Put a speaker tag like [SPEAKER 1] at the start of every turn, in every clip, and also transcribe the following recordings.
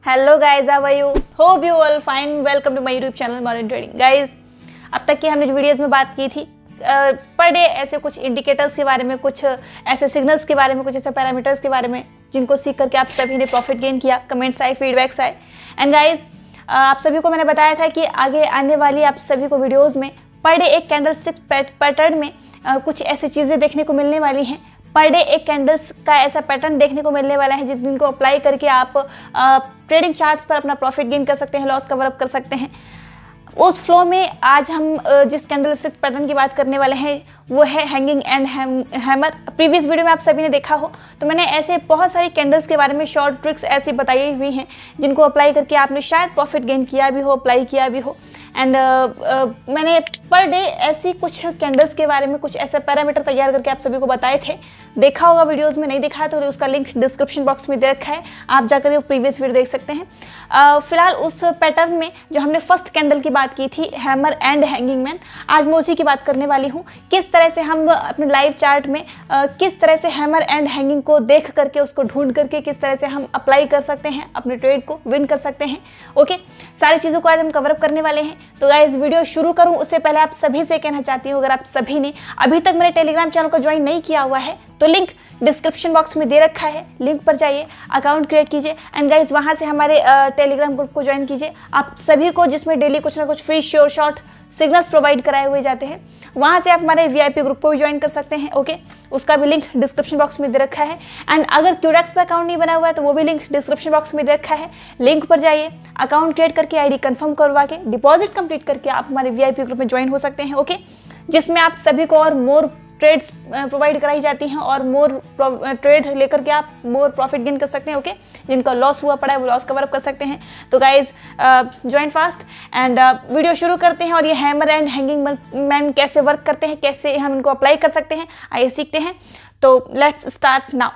[SPEAKER 1] Hello guys, how are you? Hope you all fine. Welcome to my YouTube channel morning trading. Guys, अब तक की हमने जो videos में बात की थी पर डे ऐसे कुछ इंडिकेटर्स के बारे में, कुछ ऐसे सिग्नल्स के बारे में, कुछ ऐसे पैरामीटर्स के बारे में जिनको सीख करके आप सभी ने प्रॉफिट गेन किया, कमेंट्स आए, फीडबैक्स आए। एंड गाइज, आप सभी को मैंने बताया था कि आगे आने वाली आप सभी को वीडियोज़ में पर डे एक कैंडल स्टिक पैटर्न में कुछ ऐसी चीज़ें देखने को मिलने वाली हैं। पर डे एक कैंडल्स का ऐसा पैटर्न देखने को मिलने वाला है जिनको अप्लाई करके आप ट्रेडिंग चार्ट्स पर अपना प्रॉफिट गेन कर सकते हैं, लॉस कवर अप कर सकते हैं। उस फ्लो में आज हम जिस कैंडल स्टिक पैटर्न की बात करने वाले हैं वो है hanging and hammer. Previous video में आप सभी ने देखा हो तो मैंने ऐसे बहुत सारी कैंडल्स के बारे में शॉर्ट ट्रिक्स ऐसी बताई हुई हैं जिनको अप्लाई करके आपने शायद प्रॉफिट गेन किया भी हो, अप्लाई किया भी हो। एंड मैंने पर डे ऐसी कुछ कैंडल्स के बारे में कुछ ऐसे पैरामीटर तैयार करके आप सभी को बताए थे। देखा होगा वीडियोस में, नहीं देखा है तो उसका लिंक डिस्क्रिप्शन बॉक्स में दे रखा है, आप जाकर वो प्रीवियस वीडियो देख सकते हैं। फिलहाल उस पैटर्न में जो हमने फर्स्ट कैंडल की बात की थी, हैमर एंड हैंगिंग मैन, आज मैं उसी की बात करने वाली हूँ। किस तरह से हम अपने लाइव चार्ट में किस तरह से हैमर एंड हैंगिंग को देख करके, उसको ढूंढ करके किस तरह से हम अप्लाई कर सकते हैं, अपने ट्रेड को विन कर सकते हैं। ओके, सारी चीज़ों को आज हम कवर अप करने वाले हैं। तो गाइस, वीडियो शुरू करूं उससे पहले आप सभी से कहना चाहती हूँ, अगर आप सभी ने अभी तक मेरे टेलीग्राम चैनल को ज्वाइन नहीं किया हुआ है तो लिंक डिस्क्रिप्शन बॉक्स में दे रखा है, लिंक पर जाइए, अकाउंट क्रिएट कीजिए एंड गाइस वहाँ से हमारे टेलीग्राम ग्रुप को ज्वाइन कीजिए। आप सभी को जिसमें डेली कुछ ना कुछ free sure short signals provide कराए हुए जाते हैं, वहाँ से आप हमारे वीआईपी ग्रुप को भी ज्वाइन कर सकते हैं। ओके, उसका भी लिंक डिस्क्रिप्शन बॉक्स में दे रखा है। एंड अगर क्यूडेक्स पर अकाउंट नहीं बना हुआ है तो वो भी लिंक डिस्क्रिप्शन बॉक्स में दे रखा है, लिंक पर जाइए, अकाउंट क्रिएट करके आईडी कंफर्म करवा के डिपॉजिट कंप्लीट करके आप हमारे वीआईपी ग्रुप में ज्वाइन हो सकते हैं। ओके, जिसमें आप सभी को और मोर ट्रेड्स प्रोवाइड कराई जाती हैं और मोर ट्रेड लेकर के आप मोर प्रॉफिट गेन कर सकते हैं। ओके, जिनका लॉस हुआ पड़ा है वो लॉस कवर अप कर सकते हैं। तो guys, join fast and video शुरू करते हैं। और ये हैमर एंड हैंगिंग मैन कैसे वर्क करते हैं, कैसे हम इनको अप्लाई कर सकते हैं, आइए सीखते हैं। तो लेट्स स्टार्ट नाउ।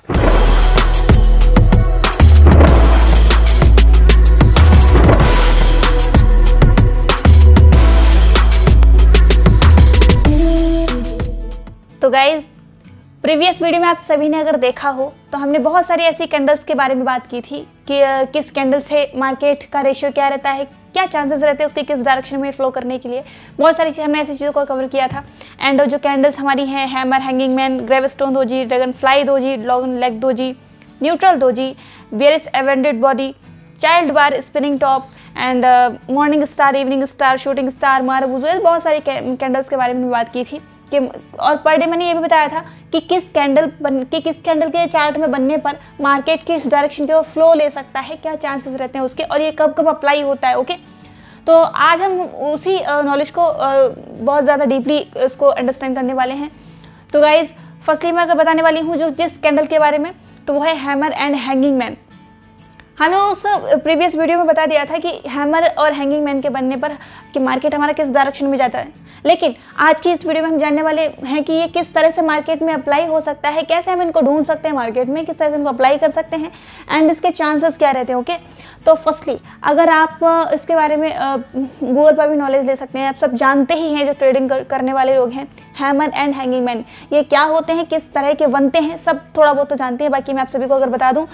[SPEAKER 1] तो गाइज, प्रीवियस वीडियो में आप सभी ने अगर देखा हो तो हमने बहुत सारी ऐसी कैंडल्स के बारे में बात की थी कि किस कैंडल से मार्केट का रेशियो क्या रहता है, क्या चांसेस रहते हैं उसके किस डायरेक्शन में फ्लो करने के लिए। बहुत सारी हमने ऐसी चीज़ों को कवर किया था। एंड जो कैंडल्स हमारी हैं, hammer, hanging man, gravestone doji, dragonfly doji, long leg doji, neutral doji, bearish एवेंडेड body, child bar, spinning top and morning star, evening star, shooting star, marubozu, बहुत सारी कैंडल्स के बारे में बात की थी कि और पर डे मैंने ये भी बताया था कि किस कैंडल के चार्ट में बनने पर मार्केट किस डायरेक्शन की ओर फ्लो ले सकता है, क्या चांसेस रहते हैं उसके, और ये कब कब अप्लाई होता है। ओके, तो आज हम उसी नॉलेज को बहुत ज़्यादा डीपली इसको अंडरस्टैंड करने वाले हैं। तो गाइज, फर्स्टली मैं अगर बताने वाली हूँ जो जिस कैंडल के बारे में, तो वो है हैमर एंड हैंगिंग मैन। हमने उस प्रीवियस वीडियो में बता दिया था कि हैमर और हैंगिंग मैन के बनने पर कि मार्केट हमारा किस डायरेक्शन में जाता है। लेकिन आज की इस वीडियो में हम जानने वाले हैं कि ये किस तरह से मार्केट में अप्लाई हो सकता है, कैसे हम इनको ढूंढ सकते हैं मार्केट में, किस तरह से इनको अप्लाई कर सकते हैं एंड इसके चांसेस क्या रहते हैं। ओके, तो फर्स्टली अगर आप इसके बारे में गूगल पर भी नॉलेज ले सकते हैं। आप सब जानते ही हैं जो ट्रेडिंग करने वाले लोग हैं, हैमर एंड हैंगिंग मैन ये क्या होते हैं, किस तरह के बनते हैं, सब थोड़ा बहुत तो जानते हैं। बाकी मैं आप सभी को अगर बता दूँ,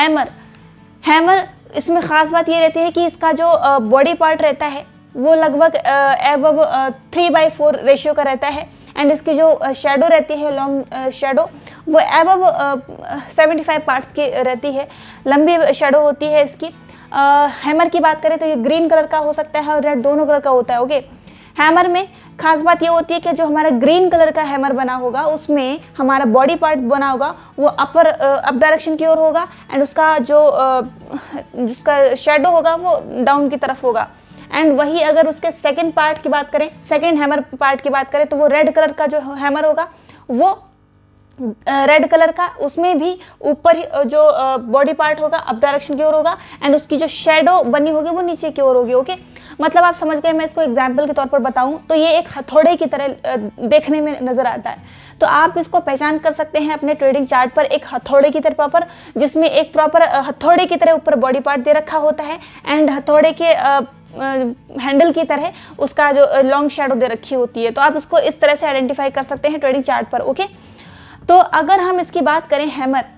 [SPEAKER 1] हैमर इसमें ख़ास बात ये रहती है कि इसका जो बॉडी पार्ट रहता है वो लगभग एबव 3/4 रेशियो का रहता है। एंड इसकी जो शेडो रहती है, लॉन्ग शेडो, वो एबव 75 पार्ट्स की रहती है, लंबी शेडो होती है इसकी। हैमर की बात करें तो ये ग्रीन कलर का हो सकता है और रेड, दोनों कलर का होता है। ओके, हैमर में खास बात ये होती है कि जो हमारा ग्रीन कलर का हैमर बना होगा उसमें हमारा बॉडी पार्ट बना होगा वो अप डायरेक्शन की ओर होगा एंड उसका जो जिसका शेडो होगा वो डाउन की तरफ होगा। एंड वही अगर उसके सेकंड पार्ट की बात करें, सेकंड हैमर पार्ट की बात करें, तो वो रेड कलर का जो हैमर होगा वो रेड कलर का, उसमें भी ऊपर जो बॉडी पार्ट होगा अप डायरेक्शन की ओर होगा एंड उसकी जो शेडो बनी होगी वो नीचे की ओर होगी। ओके, मतलब आप समझ गए। मैं इसको एग्जाम्पल के तौर पर बताऊं तो ये एक हथौड़े की तरह देखने में नजर आता है। तो आप इसको पहचान कर सकते हैं अपने ट्रेडिंग चार्ट पर एक हथौड़े की तरह प्रॉपर, जिसमें एक प्रॉपर हथौड़े की तरह ऊपर बॉडी पार्ट दे रखा होता है एंड हथौड़े के हैंडल की तरह उसका जो लॉन्ग शेडो दे रखी होती है। तो आप इसको इस तरह से आइडेंटिफाई कर सकते हैं ट्रेडिंग चार्ट पर। ओके, तो अगर हम इसकी बात करें हैमर,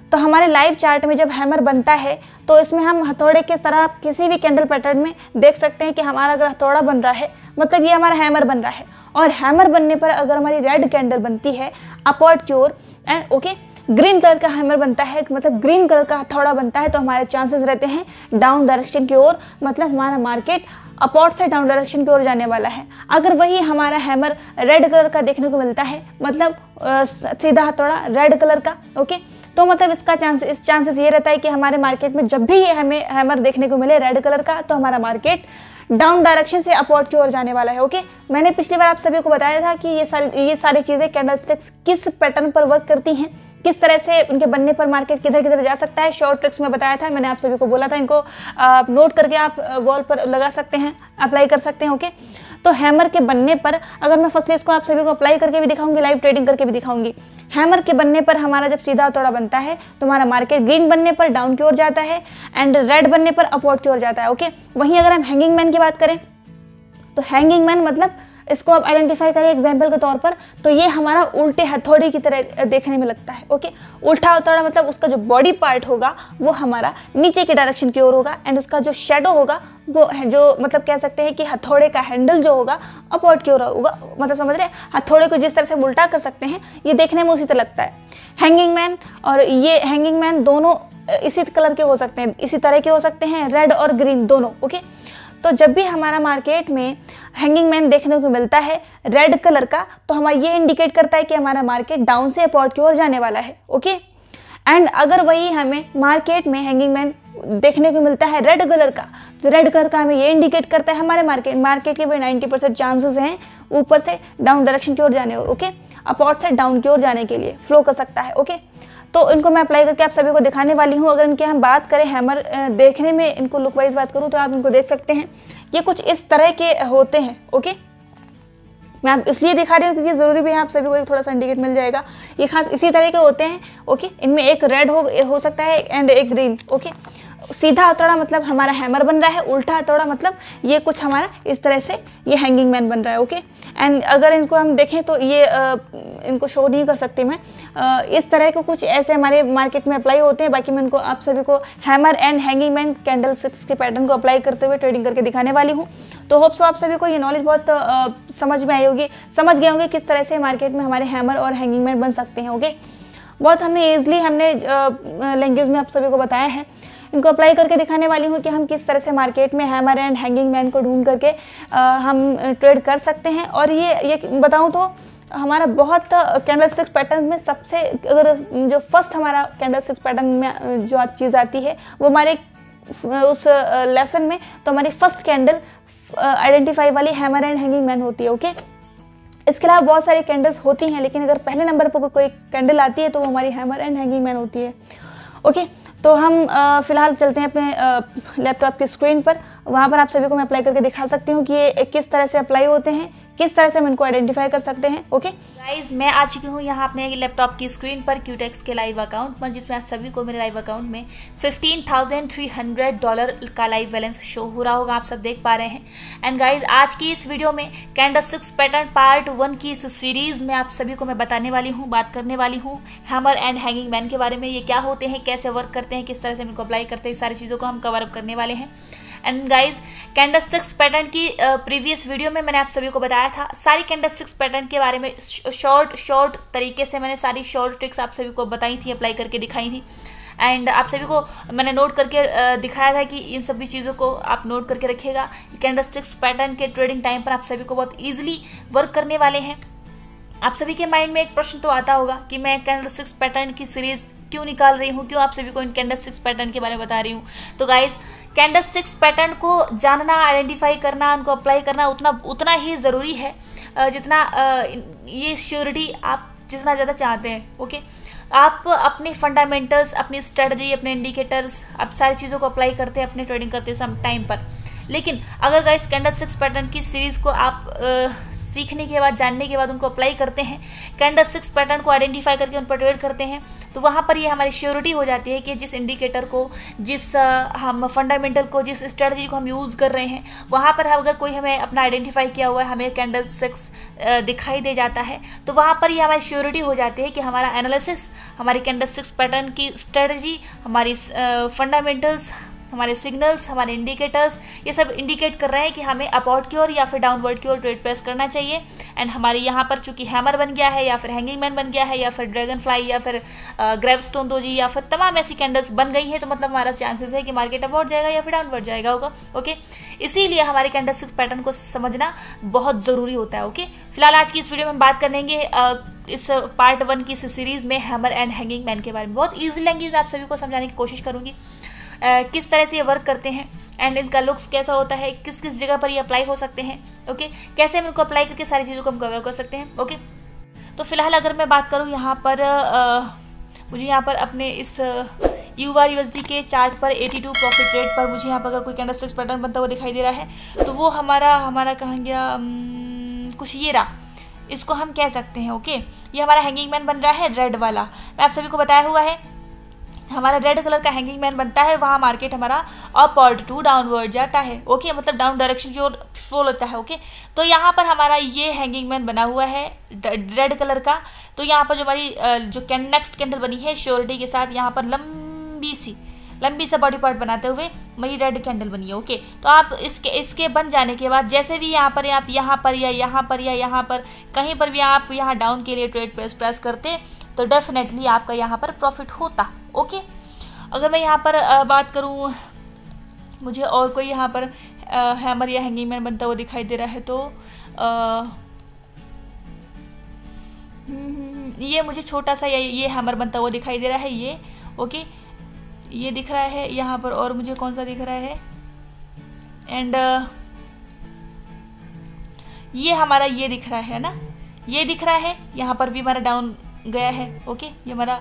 [SPEAKER 1] तो हमारे लाइव चार्ट में जब हैमर बनता है तो इसमें हम हथौड़े के तरह किसी भी कैंडल पैटर्न में देख सकते हैं कि हमारा अगर हथौड़ा बन रहा है मतलब ये हमारा हैमर बन रहा है, और हैमर बनने पर अगर हमारी रेड कैंडल बनती है अपवर्ड की ओर एंड ओके ग्रीन कलर का हैमर बनता है मतलब ग्रीन कलर का हथौड़ा बनता है, तो हमारे चांसेस रहते हैं डाउन डायरेक्शन की ओर, मतलब हमारा मार्केट अपवर्ड से डाउन डायरेक्शन की ओर जाने वाला है। अगर वही हमारा हैमर रेड कलर का देखने को मिलता है मतलब सीधा हथौड़ा रेड कलर का ओके, तो मतलब इसका चांसेस ये रहता है कि हमारे मार्केट में जब भी ये हमें हैमर देखने को मिले रेड कलर का तो हमारा मार्केट डाउन डायरेक्शन से अपवर्ड की ओर जाने वाला है। ओके, मैंने पिछली बार आप सभी को बताया था कि ये सारी चीज़ें कैंडलस्टिक्स किस पैटर्न पर वर्क करती हैं, किस तरह से उनके बनने पर मार्केट किधर किधर जा सकता है। शॉर्ट ट्रिक्स में बताया था, मैंने आप सभी को बोला था इनको नोट करके आप वॉल पर लगा सकते हैं, अप्लाई कर सकते हैं। ओके, तो हैमर के बनने पर अगर मैं फर्स्टली इसको आप सभी को अप्लाई करके भी दिखाऊंगी, लाइव ट्रेडिंग करके भी दिखाऊंगी। हैमर के बनने पर हमारा जब सीधा हथौड़ा बनता है तो हमारा मार्केट ग्रीन बनने पर डाउन की ओर जाता है एंड रेड बनने पर अपवर्ड की ओर जाता है। ओके, वहीं अगर हम हैंगिंग मैन की बात करें तो हैंगिंग मैन मतलब इसको आप आइडेंटिफाई करें एग्जाम्पल के तौर पर, तो ये हमारा उल्टे हथौड़ी की तरह देखने में लगता है। ओके, उल्टा हथौड़ा मतलब उसका जो बॉडी पार्ट होगा वो हमारा नीचे के डायरेक्शन की ओर होगा एंड उसका जो शेडो होगा वो जो मतलब कह सकते हैं कि हथौड़े का हैंडल जो होगा अपवर्ड की ओर होगा, मतलब समझ रहे हैं, हथौड़े को जिस तरह से उल्टा कर सकते हैं ये देखने में उसी तरह लगता है। हैंगिंग मैन और ये हैंगिंग मैन दोनों इसी कलर के हो सकते हैं, इसी तरह के हो सकते हैं, रेड और ग्रीन दोनों। ओके, तो जब भी हमारा मार्केट में हैंगिंग मैन देखने को मिलता है रेड कलर का तो हमारा ये इंडिकेट करता है कि हमारा मार्केट डाउन से अपवर्ड की ओर जाने वाला है। ओके, एंड अगर वही हमें मार्केट में हैंगिंग मैन देखने को मिलता है रेड कलर का, तो रेड कलर का हमें ये इंडिकेट करता है हमारे मार्केट के भी 90% चांसेस हैं ऊपर से डाउन डायरेक्शन की ओर जाने। ओके, अपवर्ड से डाउन की ओर जाने के लिए फ्लो कर सकता है। ओके, तो इनको मैं अप्लाई करके आप सभी को दिखाने वाली हूँ। अगर इनके हम बात करें हैमर देखने में, इनको लुक वाइज बात करूँ तो आप इनको देख सकते हैं, ये कुछ इस तरह के होते हैं। ओके, मैं आप इसलिए दिखा रही हूँ क्योंकि ज़रूरी भी है आप सभी को एक थोड़ा सा इंडिकेट मिल जाएगा। ये खास इसी तरह के होते हैं। ओके, इनमें एक रेड हो सकता है एंड एक ग्रीन। ओके, सीधा हथौड़ा मतलब हमारा हैमर बन रहा है, उल्टा हथौड़ा मतलब ये कुछ हमारा इस तरह से ये हैंगिंग मैन बन रहा है। ओके, एंड अगर इनको हम देखें तो ये इनको शो नहीं कर सकती मैं, इस तरह के कुछ ऐसे हमारे मार्केट में अप्लाई होते हैं। बाकी मैं इनको आप सभी को hammer and hanging man candlesticks के पैटर्न को अप्लाई करते हुए ट्रेडिंग करके दिखाने वाली हूँ। तो होप सो आप सभी को ये नॉलेज बहुत समझ में आई होगी, समझ गए होंगे किस तरह से मार्केट में हमारे हैमर और हैंगिंग मैन बन सकते हैं। ओके, बहुत हमने ईजिली लैंग्वेज में आप सभी को बताया है। इनको अप्लाई करके दिखाने वाली हूँ कि हम किस तरह से मार्केट में हैमर एंड हैंगिंग मैन को ढूंढ करके हम ट्रेड कर सकते हैं। और ये बताऊँ तो हमारा बहुत कैंडलस्टिक्स पैटर्न में सबसे अगर जो फर्स्ट हमारा कैंडलस्टिक्स पैटर्न में जो चीज़ आती है वो हमारे उस लेसन में तो हमारी फर्स्ट कैंडल आइडेंटिफाई वाली हैमर एंड हैंगिंग मैन होती है। ओके, इसके अलावा बहुत सारी कैंडल्स होती हैं लेकिन अगर पहले नंबर पर कोई कैंडल आती है तो वो हमारी हैमर एंड हैंगिंग मैन होती है। ओके, तो हम फिलहाल चलते हैं अपने लैपटॉप की स्क्रीन पर, वहाँ पर आप सभी को मैं अप्लाई करके दिखा सकती हूँ कि ये किस तरह से अप्लाई होते हैं, किस तरह से हम इनको आइडेंटिफाई कर सकते हैं। ओके
[SPEAKER 2] गाइज, मैं आ चुकी हूँ यहाँ अपने लैपटॉप की स्क्रीन पर क्यूटेक्स के लाइव अकाउंट पर, जिसमें सभी को मेरे लाइव अकाउंट में $15,300 का लाइव बैलेंस शो हो रहा होगा, आप सब देख पा रहे हैं। एंड गाइज, आज की इस वीडियो में कैंडलस्टिक्स पैटर्न पार्ट 1 की इस सीरीज में आप सभी को मैं बताने वाली हूँ, बात करने वाली हूँ हैमर एंड हैंगिंग मैन के बारे में। ये क्या होते हैं, कैसे वर्क करते हैं, किस तरह से इनको अप्लाई करते हैं, इस सारी चीज़ों को हम कवर अप करने वाले हैं। एंड गाइज, कैंडलस्टिक्स पैटर्न की प्रीवियस वीडियो में मैंने आप सभी को बताया था सारी कैंडलस्टिक्स पैटर्न के बारे में, शॉर्ट तरीके से मैंने सारी शॉर्ट ट्रिक्स आप सभी को बताई थी, अप्लाई करके दिखाई थी। एंड आप सभी को मैंने नोट करके दिखाया था कि इन सभी चीज़ों को आप नोट करके रखिएगा। कैंडलस्टिक्स पैटर्न के ट्रेडिंग टाइम पर आप सभी को बहुत ईजिली वर्क करने वाले हैं। आप सभी के माइंड में एक प्रश्न तो आता होगा कि मैं कैंडलस्टिक्स पैटर्न की सीरीज क्यों निकाल रही हूँ, क्यों आप सभी को इन कैंडलस्टिक्स पैटर्न के बारे में बता रही हूँ। तो गाइज, कैंडलस्टिक्स पैटर्न को जानना, आइडेंटिफाई करना, उनको अप्लाई करना उतना ही ज़रूरी है जितना ये श्योरिटी आप जितना ज़्यादा चाहते हैं। ओके, आप अपने फंडामेंटल्स, अपनी स्ट्रेटजी, अपने इंडिकेटर्स, आप सारी चीज़ों को अप्लाई करते हैं अपने ट्रेडिंग करते टाइम पर। लेकिन अगर गाइस कैंडलस्टिक्स पैटर्न की सीरीज़ को आप सीखने के बाद, जानने के बाद उनको अप्लाई करते हैं, कैंडलस्टिक्स पैटर्न को आइडेंटिफाई करके उन पर ट्रेड करते हैं, तो वहाँ पर ये हमारी श्योरिटी हो जाती है कि जिस इंडिकेटर को, जिस हम फंडामेंटल को, जिस स्ट्रेटजी को हम यूज़ कर रहे हैं, वहाँ पर अगर कोई हमें अपना आइडेंटिफाई किया हुआ है, हमें कैंडलस्टिक्स दिखाई दे जाता है, तो वहाँ पर ये हमारी श्योरिटी हो जाती है कि हमारा एनालिसिस, हमारी कैंडलस्टिक्स पैटर्न की स्ट्रेटजी, हमारी फंडामेंटल्स, हमारे सिग्नल्स, हमारे इंडिकेटर्स, ये सब इंडिकेट कर रहे हैं कि हमें अपवर्ड की ओर या फिर डाउनवर्ड की ओर ट्रेड प्रेस करना चाहिए। एंड हमारे यहाँ पर चूंकि हैमर बन गया है, या फिर हैंगिंग मैन बन गया है, या फिर ड्रैगन फ्लाई, या फिर ग्रेवस्टोन डोजी, या फिर तमाम ऐसी कैंडल्स बन गई है, तो मतलब हमारा चांसेस है कि मार्केट अपवर्ड जाएगा या फिर डाउनवर्ड जाएगा होगा। ओके, इसीलिए हमारे कैंडलस्टिक्स पैटर्न को समझना बहुत ज़रूरी होता है। ओके, फिलहाल आज की इस वीडियो में हम बात करेंगे इस पार्ट 1 की इस सीरीज़ में हैमर एंड हैंगिंग मैन के बारे में। बहुत ईजी लैंग्वेज में आप सभी को समझाने की कोशिश करूँगी किस तरह से ये वर्क करते हैं, एंड इसका लुक्स कैसा होता है, किस किस जगह पर ये अप्लाई हो सकते हैं। ओके, कैसे हम इनको अप्लाई करके सारी चीज़ों को हम कवर कर सकते हैं। ओके, तो फिलहाल अगर मैं बात करूँ यहाँ पर मुझे यहाँ पर अपने इस USD के चार्ट पर 82 प्रॉफिट रेट पर मुझे यहाँ पर अगर कोई कैंडलस्टिक्स पैटर्न बनता हुआ दिखाई दे रहा है, तो वो हमारा कहाँ गया, कुछ ये रहा, इसको हम कह सकते हैं। ओके, ये हमारा हैंगिंग मैन बन रहा है, रेड वाला, मैं आप सभी को बताया हुआ है, हमारा रेड कलर का हैंगिंग मैन बनता है, वहाँ मार्केट हमारा अपवर्ड टू डाउनवर्ड जाता है। ओके, मतलब डाउन डायरेक्शन की ओर फ्लो लेता है। ओके, तो यहाँ पर हमारा ये हैंगिंग मैन बना हुआ है रेड कलर का, तो यहाँ पर जो हमारी जो नेक्स्ट कैंडल बनी है श्योरिटी के साथ, यहाँ पर लंबी सा बॉडी पार्ट बनाते हुए मेरी रेड कैंडल बनी है। ओके, तो आप इसके बन जाने के बाद जैसे भी यहाँ पर आप यहाँ पर कहीं पर भी आप यहाँ डाउन के लिए ट्रेड प्रेस करते, तो डेफिनेटली आपका यहाँ पर प्रॉफिट होता। ओके, अगर मैं यहाँ पर बात करूँ, मुझे और कोई यहाँ पर हैमर या हैंगिंग मैन बनता हुआ दिखाई दे रहा है, तो ये मुझे छोटा सा ये हैमर बनता हुआ दिखाई दे रहा है, ये। ओके, ये दिख रहा है यहाँ पर, और मुझे कौन सा दिख रहा है, एंड ये हमारा ये दिख रहा है ना, ये दिख रहा है, यहाँ पर भी हमारा डाउन गया है। ओके, ये हमारा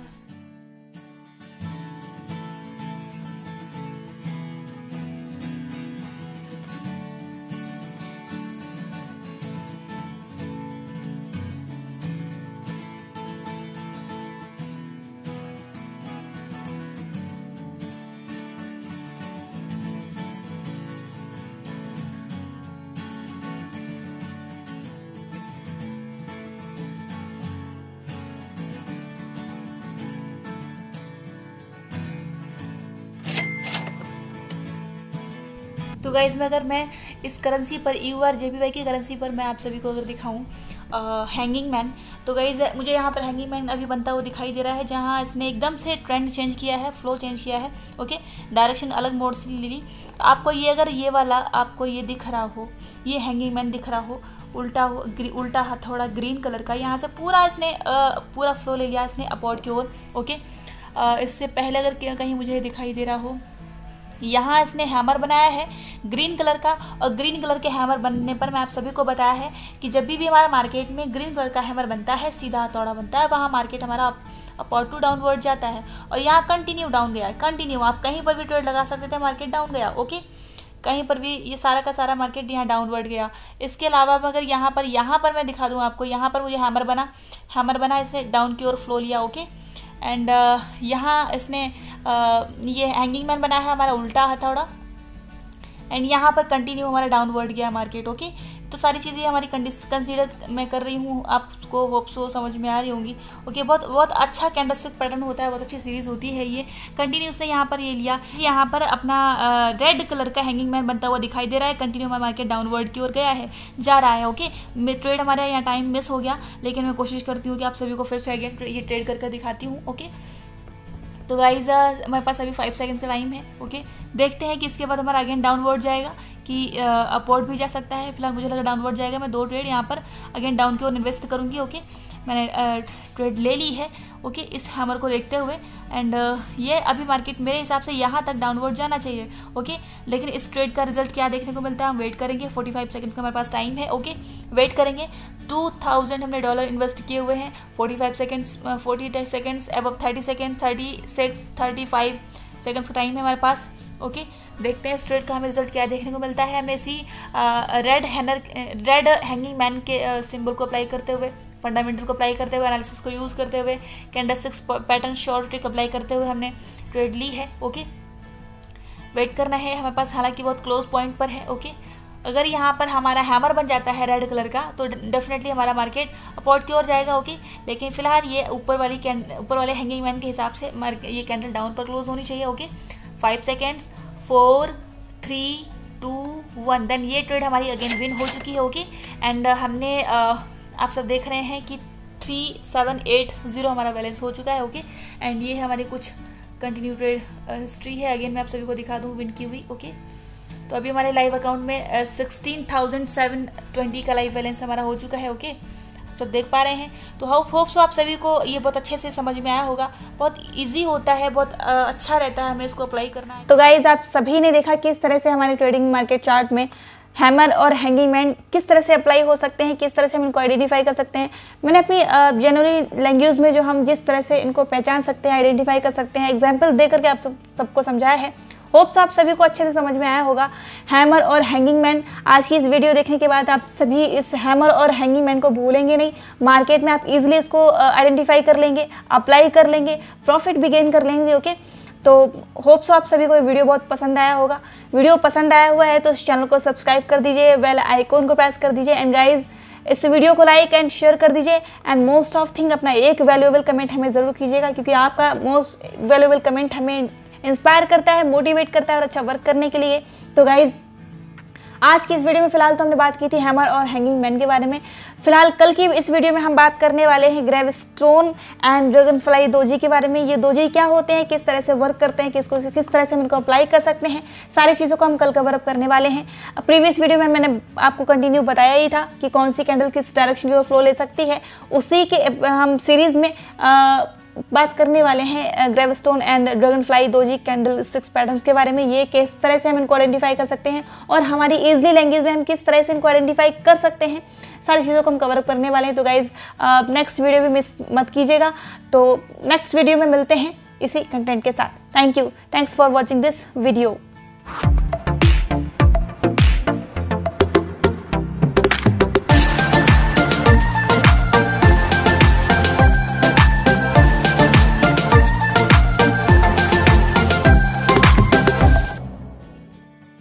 [SPEAKER 2] तो गाइज में अगर मैं इस करेंसी पर EUR/JPY की करेंसी पर मैं आप सभी को अगर दिखाऊं हैंगिंग मैन, तो गाइज मुझे यहाँ पर हैंगिंग मैन अभी बनता हुआ दिखाई दे रहा है, जहाँ इसने एकदम से ट्रेंड चेंज किया है, फ्लो चेंज किया है। ओके, डायरेक्शन अलग मोड से ली। तो आपको ये अगर ये वाला आपको ये दिख रहा हो, ये हैंगिंग मैन दिख रहा हो, उल्टा हथौड़ा ग्रीन कलर का, यहाँ से पूरा इसने पूरा फ्लो ले लिया इसने अपवर्ड की ओर। ओके, इससे पहले अगर कहीं मुझे दिखाई दे रहा हो, यहाँ इसने हैमर बनाया है ग्रीन कलर का, और ग्रीन कलर के हैमर बनने पर मैं आप सभी को बताया है कि जब भी हमारा मार्केट में ग्रीन कलर का हैमर बनता है, सीधा हथौड़ा बनता है, वहाँ मार्केट हमारा अपवर्ड टू डाउनवर्ड जाता है। और यहाँ कंटिन्यू डाउन गया, कंटिन्यू आप कहीं पर भी ट्रेड लगा सकते थे, मार्केट डाउन गया। ओके, कहीं पर भी ये सारा का सारा मार्केट यहाँ डाउनवर्ड गया। इसके अलावा अगर यहाँ पर मैं दिखा दूँ आपको, यहाँ पर मुझे हैमर बना इसने डाउन की ओर फ्लो लिया। ओके, एंड यहाँ इसने ये हैंगिंग मैन बना है हमारा उल्टा हथौड़ा, एंड यहाँ पर कंटिन्यू हमारा डाउनवर्ड गया मार्केट। ओके, तो सारी चीज़ें हमारी कंसीडर मैं कर रही हूँ, आपको होप सो समझ में आ रही होंगी। ओके, बहुत अच्छा कैंडलस्टिक पैटर्न होता है, बहुत अच्छी सीरीज़ होती है ये। कंटिन्यू से यहाँ पर ये लिया, यहाँ पर अपना रेड कलर का हैंगिंग मैन बनता हुआ दिखाई दे रहा है, कंटिन्यू हमारा मार्केट डाउनवर्ड की ओर गया है, जा रहा है। ओके, ट्रेड हमारा यहाँ टाइम मिस हो गया, लेकिन मैं कोशिश करती हूँ कि आप सभी को फिर से अगेन ये ट्रेड करके दिखाती हूँ। ओके, तो गाइज हमारे पास अभी 5 सेकंड का टाइम है। ओके, देखते हैं कि इसके बाद हमारा अगेन डाउनवर्ड जाएगा कि अपवर्ड भी जा सकता है। फिलहाल मुझे लगा डाउनवर्ड जाएगा, मैं 2 ट्रेड यहाँ पर अगेन डाउन की ओर इन्वेस्ट करूँगी। ओके, मैंने ट्रेड ले ली है। ओके, इस हैमर को देखते हुए, एंड ये अभी मार्केट मेरे हिसाब से यहाँ तक डाउनवर्ड जाना चाहिए। ओके, लेकिन इस ट्रेड का रिजल्ट क्या देखने को मिलता है हम वेट करेंगे। 45 सेकंड का हमारे पास टाइम है। ओके, वेट करेंगे। 2000 हमने डॉलर इन्वेस्ट किए हुए हैं। 40 सेकंड्स अबव 30 सेकंड 36 35 सेकंड्स का टाइम है हमारे पास। ओके, देखते हैं इस ट्रेड का हमें रिजल्ट क्या देखने को मिलता है। हमें इसी रेड हैंगिंग मैन के सिंबल को अप्लाई करते हुए, फंडामेंटल को अप्लाई करते हुए, एनालिसिस को यूज़ करते हुए, candlesticks pattern short trick apply करते हुए हमने ट्रेड ली है। ओके, वेट करना है हमारे पास, हालांकि बहुत क्लोज पॉइंट पर है। ओके, अगर यहाँ पर हमारा हैमर बन जाता है रेड कलर का तो डेफिनेटली हमारा मार्केट अपवर्ड की ओर जाएगा। ओके, लेकिन फिलहाल ये ऊपर वाले हैंगिंग मैन के हिसाब से ये कैंडल डाउन पर क्लोज होनी चाहिए। ओके, 5 सेकेंड्स, 4 3 2 1, देन ये ट्रेड हमारी अगेन विन हो चुकी है। ओके, एंड हमने आप सब देख रहे हैं कि 3780 हमारा बैलेंस हो चुका है। ओके, एंड ये हमारी कुछ कंटिन्यू ट्रेड हिस्ट्री है। अगेन मैं आप सभी को दिखा दूँ विन की हुई। ओके, तो अभी हमारे लाइव अकाउंट में 16,720 का लाइव बैलेंस हमारा हो चुका है। ओके, तो देख पा रहे हैं। तो होप सो आप सभी को ये बहुत अच्छे से समझ में आया होगा। बहुत इजी होता है, बहुत अच्छा रहता है हमें इसको अप्लाई करना है।
[SPEAKER 1] तो गाइज आप सभी ने देखा किस तरह से हमारे ट्रेडिंग मार्केट चार्ट में हैमर और हैंगिंग मैन किस तरह से अप्लाई हो सकते हैं, किस तरह से हम इनको आइडेंटिफाई कर सकते हैं। मैंने अपनी जनरली लैंग्वेज में जो हम जिस तरह से इनको पहचान सकते हैं, आइडेंटिफाई कर सकते हैं, एग्जाम्पल दे करके आप सबको समझाया है। होप्स आप सभी को अच्छे से समझ में आया होगा हैमर और हैंगिंग मैन। आज की इस वीडियो देखने के बाद आप सभी इस हैमर और हैंगिंग मैन को भूलेंगे नहीं। मार्केट में आप इजीली इसको आइडेंटिफाई कर लेंगे, अप्लाई कर लेंगे, प्रॉफिट भी गेन कर लेंगे। ओके, तो होप्स आप सभी को ये वीडियो बहुत पसंद आया होगा। वीडियो पसंद आया हुआ है तो इस चैनल को सब्सक्राइब कर दीजिए, बेल आइकॉन को प्रेस कर दीजिए, एंड गाइज इस वीडियो को लाइक एंड शेयर कर दीजिए। एंड मोस्ट ऑफ थिंग अपना एक वैल्यूएबल कमेंट हमें ज़रूर कीजिएगा, क्योंकि आपका मोस्ट वैल्यूएबल कमेंट हमें इंस्पायर करता है, मोटिवेट करता है और अच्छा वर्क करने के लिए। तो गाइज आज की इस वीडियो में फिलहाल तो हमने बात की थी हैमर और हैंगिंग मैन के बारे में। फिलहाल कल की इस वीडियो में हम बात करने वाले हैं ग्रेवस्टोन एंड ड्रैगनफ्लाई डोजी के बारे में। ये डोजी क्या होते हैं, किस तरह से वर्क करते हैं, किस तरह से हम इनको अप्लाई कर सकते हैं, सारी चीज़ों को हम कल कवर अप करने वाले हैं। प्रीवियस वीडियो में मैंने आपको कंटिन्यू बताया ही था कि कौन सी कैंडल किस डायरेक्शन की ओर फ्लो ले सकती है। उसी के हम सीरीज़ में बात करने वाले हैं gravestone and dragonfly doji candlesticks patterns के बारे में। ये किस तरह से हम इनको आइडेंटिफाई कर सकते हैं और हमारी ईजिली लैंग्वेज में हम किस तरह से इनको आइडेंटिफाई कर सकते हैं, सारी चीज़ों को हम कवर अप करने वाले हैं। तो गाइज नेक्स्ट वीडियो भी मिस मत कीजिएगा। तो नेक्स्ट वीडियो में मिलते हैं इसी कंटेंट के साथ। Thank you, thanks for watching this video.